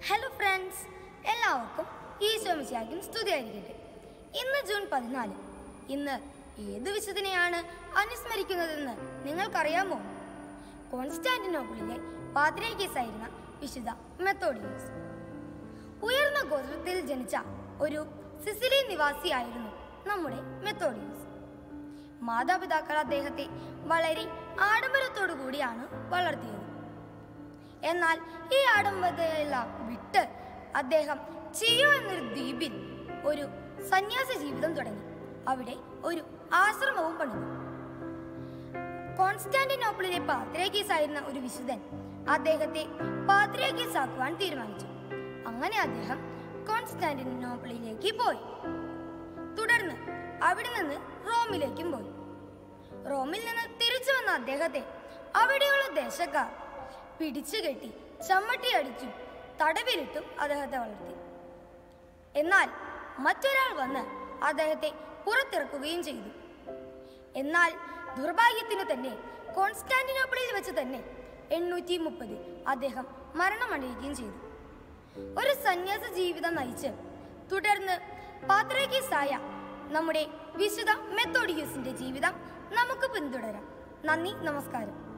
Hello friends, എല്ലാവർക്കും ഈശോ മിശിഹായ്ക്കും സ്തുതിയായിരിക്കട്ടെ. ഇന്ന് ജൂൺ 14. ഇന്ന് ഏത് വിശുദ്ധനെയാണ് അനുസ്മരിക്കുന്നതെന്ന് നിങ്ങൾക്കറിയാമോ? കോൺസ്റ്റാന്റിനോപ്പിളിലെ പാത്രിയാർക്കീസായിരുന്ന വിശുദ്ധ മെത്തോഡിയോസ്. ഉയർന്ന ഗോത്രത്തിൽ ജനിച്ച ഒരു സിസിലി നിവാസിയായിരുന്നു നമ്മുടെ മെത്തോഡിയോസ്. മാതാപിതാക്കൾ അദ്ദേഹത്തെ വളരെ ആഡംബരത്തോടു കൂടിയാണ് വളർത്തിയത്. എന്നാൽ ഈ ആഡംബരതയെല്ലാം വിട്ട് അദ്ദേഹം ചിയോ എന്നൊരു ദ്വീപിൽ ഒരു സന്യാസ ജീവിതം തുടങ്ങി. അവിടെ ഒരു ആശ്രമവും പണിതു. കോൺസ്റ്റാന്റിനോപ്പിളിലെ പാത്രിയാർക്കീസായിരുന്ന ഒരു വിശുദ്ധൻ അദ്ദേഹത്തെ പാത്രിയാർക്കീസാക്കുവാൻ തീരുമാനിച്ചു. അങ്ങനെ അദ്ദേഹം കോൺസ്റ്റാന്റിനോപ്പിളിലേക്ക് പോയി. തുടർന്ന് അവിടെ നിന്ന് റോമിലേക്കും പോയി. റോമിൽ നിന്ന് തിരിച്ചു വന്ന അദ്ദേഹത്തെ അവിടെയുള്ള ദേശക്കാർ പിടിച്ചുകെട്ടി ചമ്മട്ടി അടിച്ചും തടവിലിട്ടും അദ്ദേഹത്തെ വളർത്തി. എന്നാൽ മറ്റൊരാൾ വന്ന് അദ്ദേഹത്തെ പുറത്തിറക്കുകയും ചെയ്തു. എന്നാൽ ദുർഭാഗ്യത്തിന് തന്നെ കോൺസ്റ്റാന്റിനോപ്പിളിൽ വെച്ച് തന്നെ 830 അദ്ദേഹം മരണമടയുകയും ചെയ്തു. ഒരു സന്യാസ ജീവിതം നയിച്ച് തുടർന്ന് പാത്രിയാർക്കീസായ നമ്മുടെ വിശുദ്ധ മെത്തോഡിയോസിന്റെ ജീവിതം നമുക്ക് പിന്തുടരാം. നന്ദി, നമസ്കാരം.